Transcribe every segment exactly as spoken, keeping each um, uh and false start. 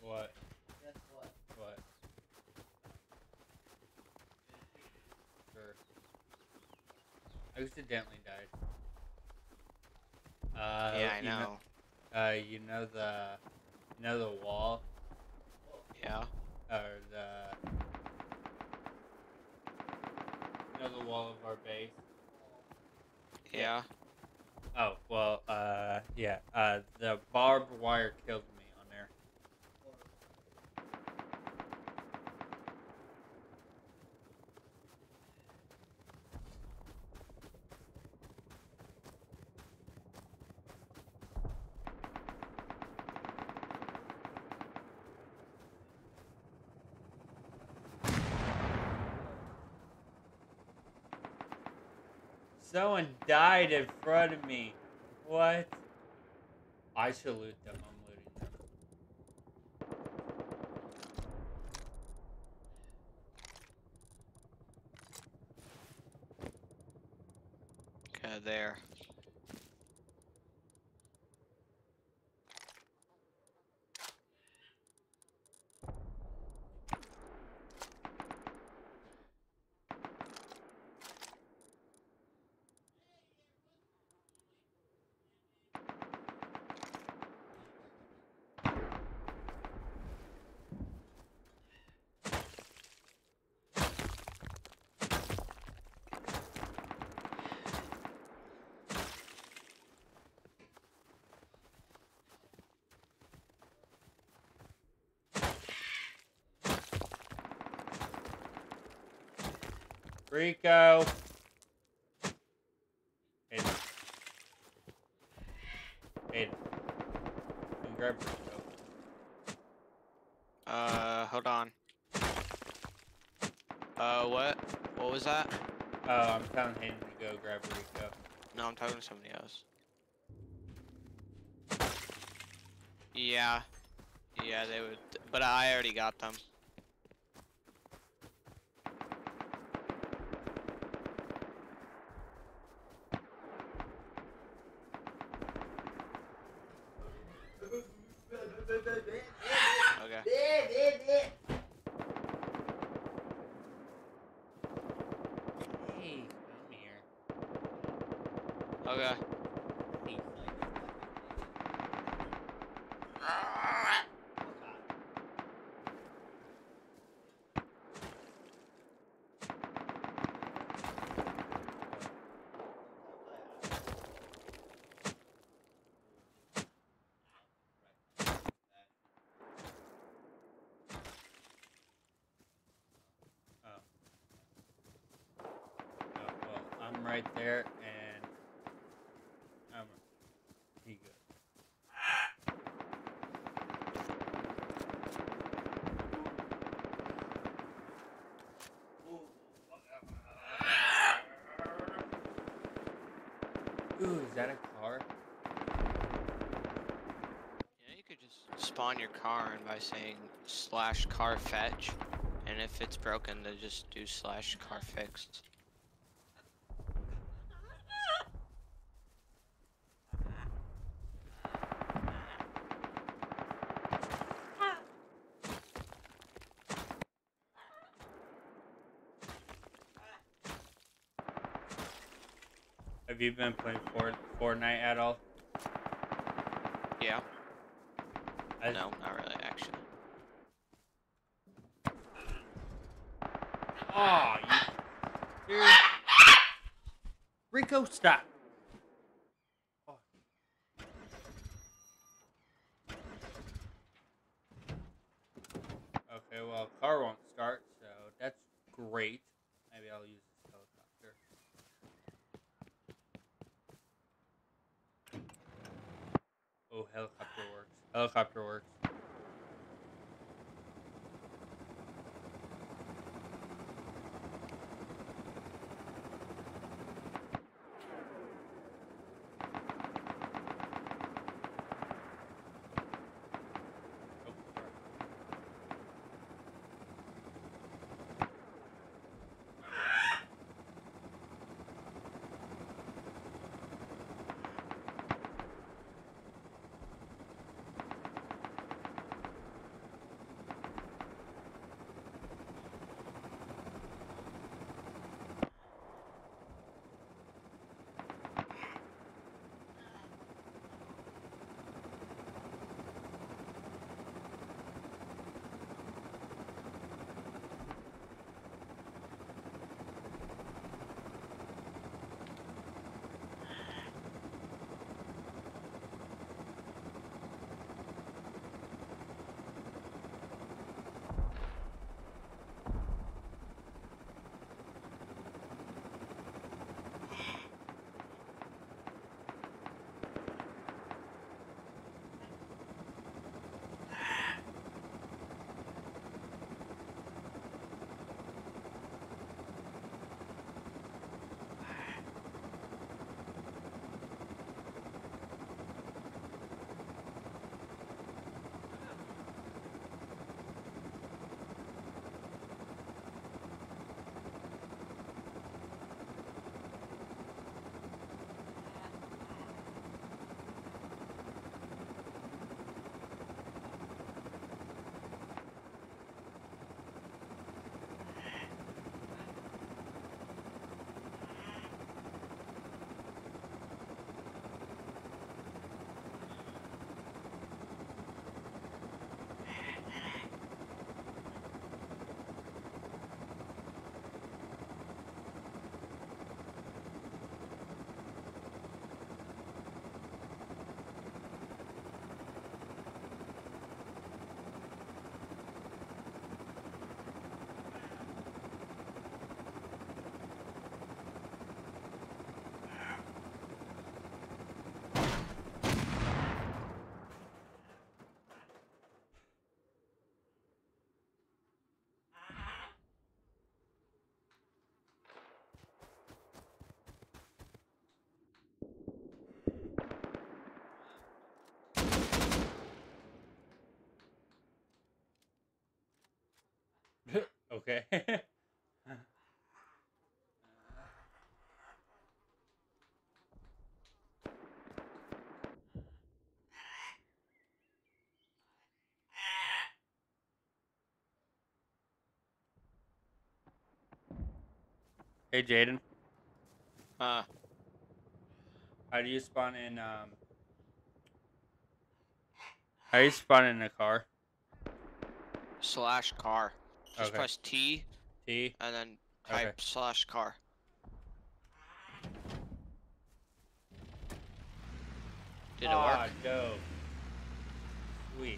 What? Guess what? What? Sure. I accidentally died. Uh, Yeah, I you know. know. Uh, you know the, you know the wall, Yeah. or the, you know the wall of our base. Yeah. Oh well. Uh, yeah. Uh, the barbed wire killed me on there. Someone died in front of me. What? I should loot them. I'm looting them. Okay, there. Rico. Aiden. Aiden. Come grab Rico. Uh, hold on. Uh, what? What was that? Oh, I'm telling Hayden to go grab Rico. No, I'm talking to somebody else. Yeah. Yeah, they would. But I already got them. Okay. Hey, come here. Okay. He's Oh. Oh, well, I'm right there, and I'm he good. Ooh, is that a car? Yeah, you could just spawn your car in by saying slash car fetch, and if it's broken, then just do slash car fixed. Have you been playing Fort Fortnite at all? Yeah. I, No, not really, actually. Oh, you. Dude. Rico, stop. Oh. Okay, well, car won't start, so that's great. Maybe I'll use this helicopter. Oh, helicopter works. Helicopter works. Oh, sorry. Okay. Hey, Jaden. Uh, How do you spawn in, um... How do you spawn in a car? slash car. Just Okay. press T T? and then Okay. type slash car. Did it Ah, work? dope. Sweet.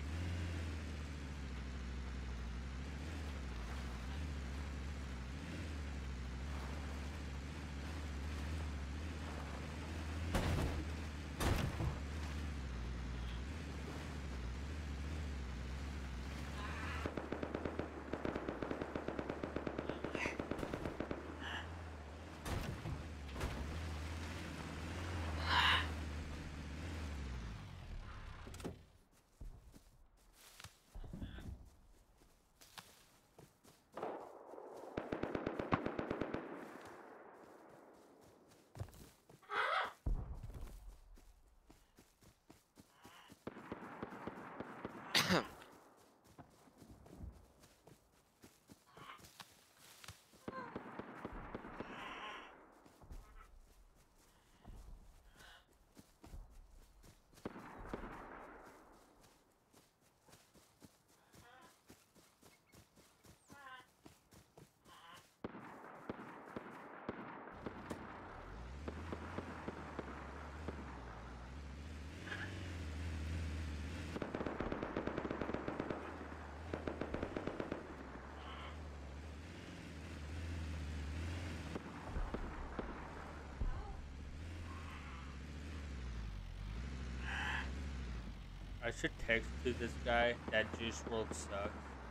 I should text to this guy that Juice World sucks.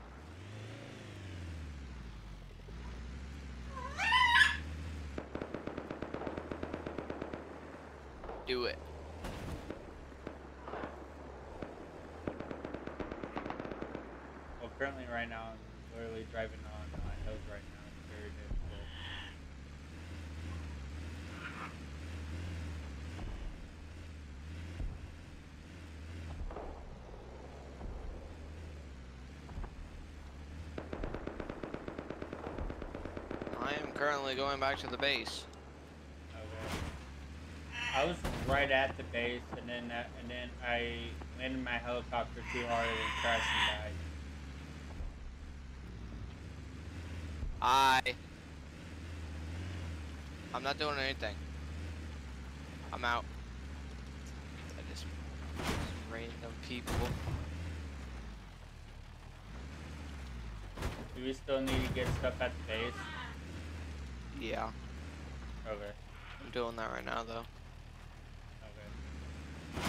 Do it. Well, currently right now I'm literally driving on uh, hills right now. It's very difficult. I am currently going back to the base. Okay. I was right at the base, and then uh, and then I landed my helicopter too hard and crashed and died. I. I'm not doing anything. I'm out. I just random people. Do we still need to get stuff at the base? Yeah, Okay. I'm doing that right now though. Okay.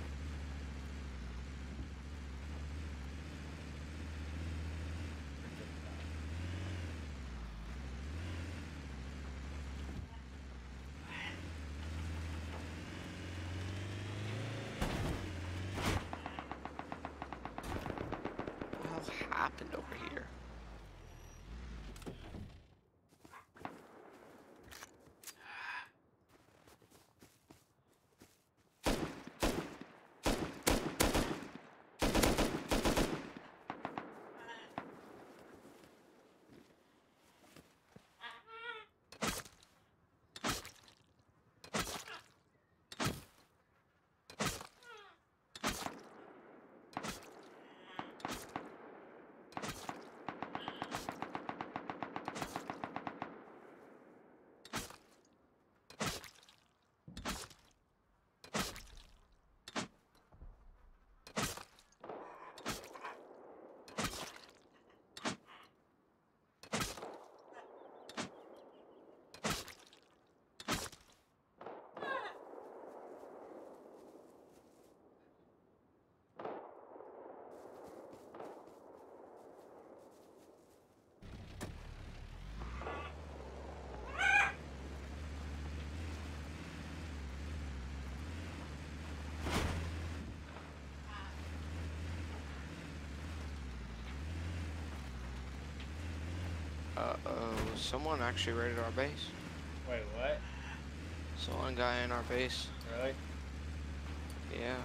What the hell happened over here? Uh-oh, someone actually raided our base. Wait, what? Someone got in our base. Really? Yeah.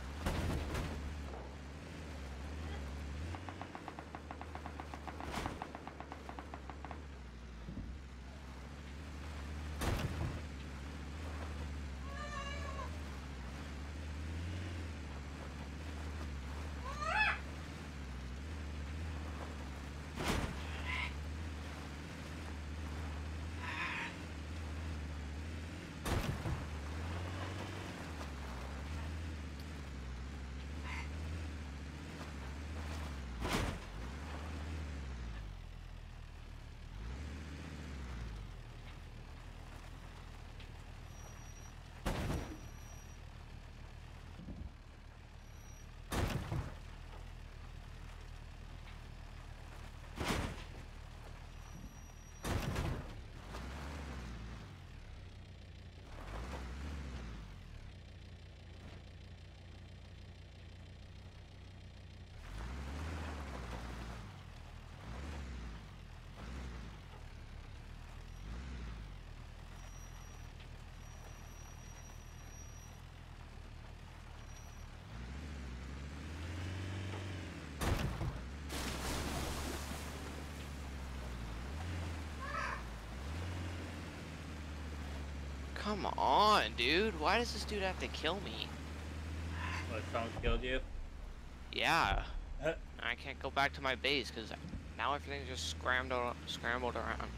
Come on, dude. Why does this dude have to kill me? What, someone killed you? Yeah. Huh? I can't go back to my base because now everything's just scrambled, scrambled around.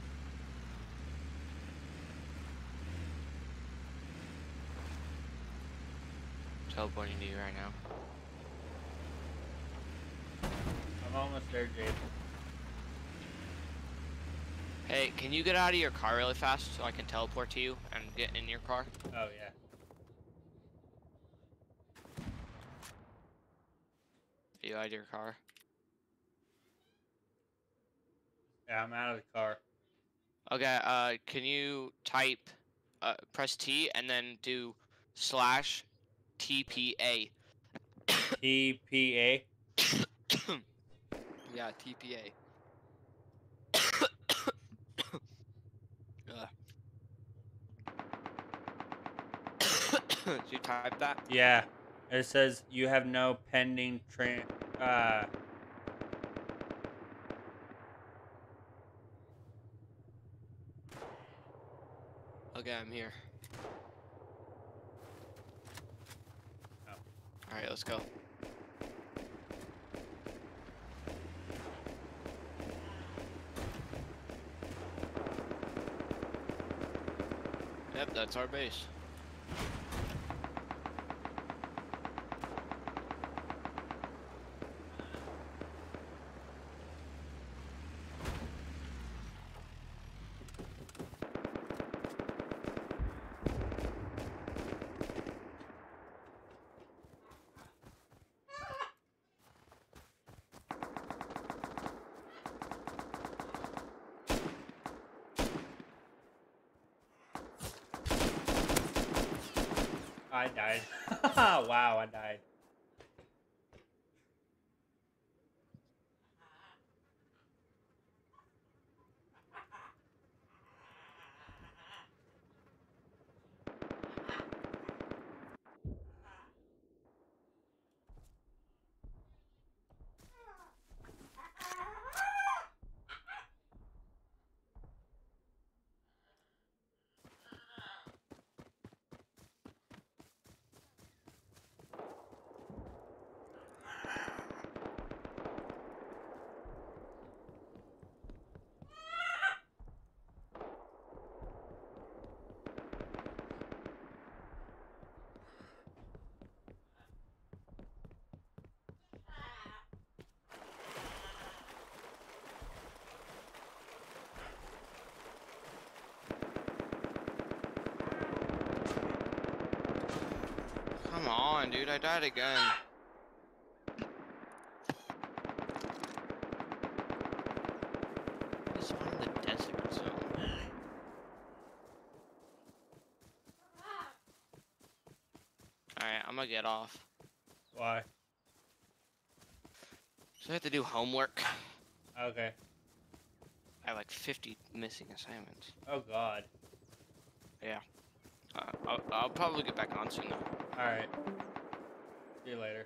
Teleporting to you right now. I'm almost there, Jason. Hey, can you get out of your car really fast so I can teleport to you and get in your car? Oh, yeah. Are you out of your car? Yeah, I'm out of the car. Okay, uh, can you type, uh, press T and then do slash T P A? T P A? Yeah, T P A. Ugh. Did you type that? Yeah. It says you have no pending train. Uh. Okay, I'm here. Oh. Alright, let's go. Yep, that's our base. I died. Wow, I died. Come on, dude, I died again. It's one in the desert zone. Alright, I'm gonna get off. Why? So I have to do homework. Okay. I have like fifty missing assignments. Oh God. Yeah. Uh, I'll, I'll probably get back on soon though. All right. See you later.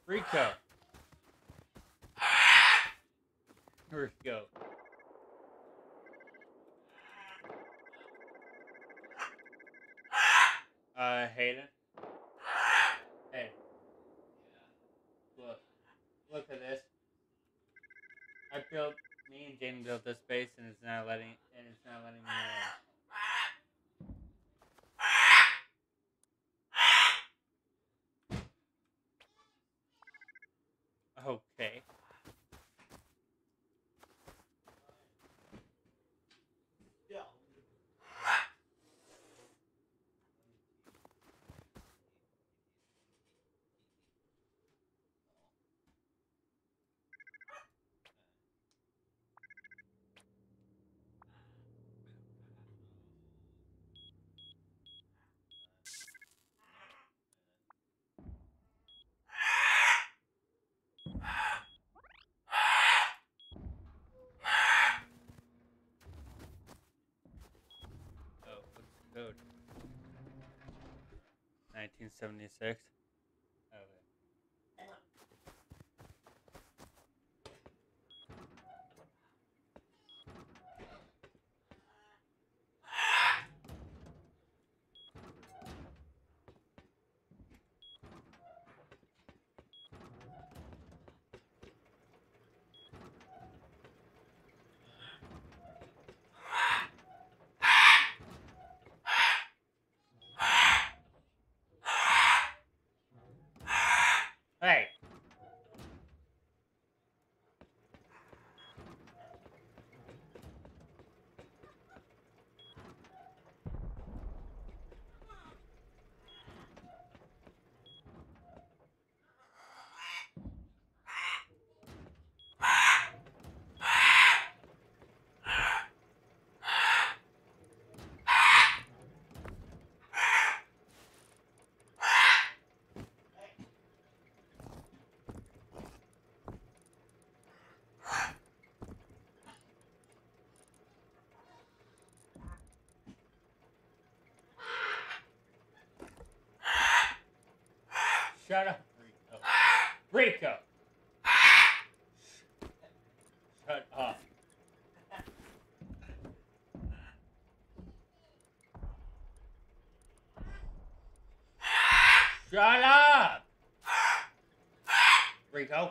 Rico. Rico. Uh, Hayden. Hey. Look. Look at this. I built. Me and Jaden built this base, and it's not letting. And it's not letting me in. Okay. Oh, what's the code? nineteen seventy-six. Okay. Hey. Shut up, Rico. Rico! Shut up. Shut up! Rico.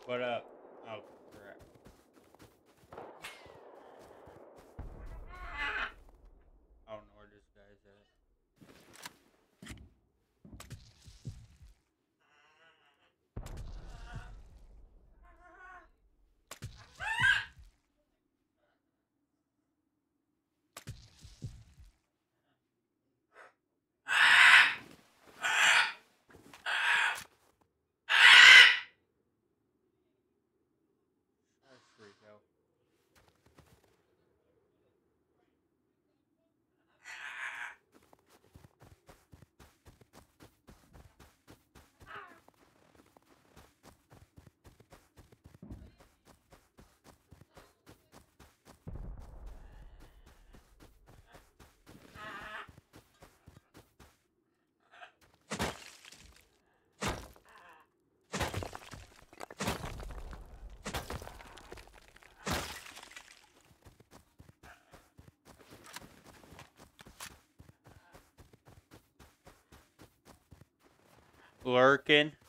What up? Oh, crap. I don't know where this guy's at. That's free go. Lurking.